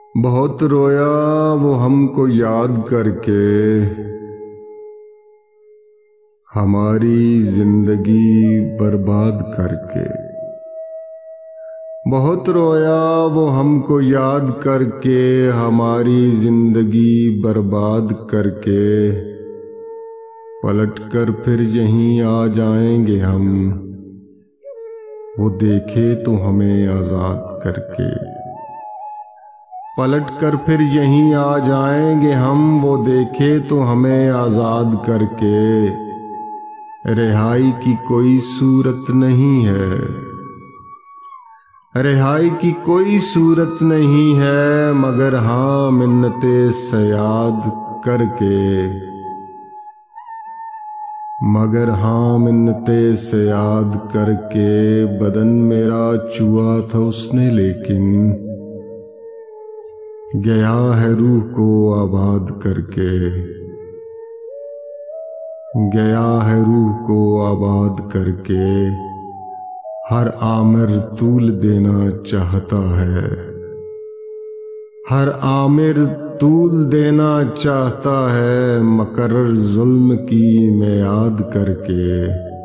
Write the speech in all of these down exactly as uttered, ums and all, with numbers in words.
बहुत रोया वो हमको याद करके, हमारी जिंदगी बर्बाद करके। बहुत रोया वो हमको याद करके, हमारी जिंदगी बर्बाद करके। पलट कर फिर यहीं आ जाएंगे हम, वो देखे तो हमें आज़ाद करके। पलट कर फिर यहीं आ जाएंगे हम, वो देखे तो हमें आज़ाद करके। रिहाई की कोई सूरत नहीं है, रिहाई की कोई सूरत नहीं है, मगर हाँ मिन्नते सयाद करके। मगर हाँ मिन्नते सयाद करके। बदन मेरा चुआ था उसने लेकिन, गया है रूह को आबाद करके। गया है रूह को आबाद करके। हर आमिर तूल देना चाहता है, हर आमिर तूल देना चाहता है, मकर्रर जुल्म की मियाद करके।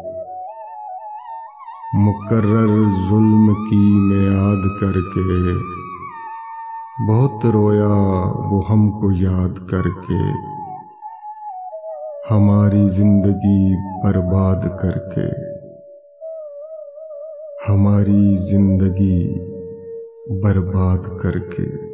मुकर्रर जुल्म की मियाद करके। बहुत रोया वो हमको याद करके, हमारी जिंदगी बर्बाद करके। हमारी जिंदगी बर्बाद करके।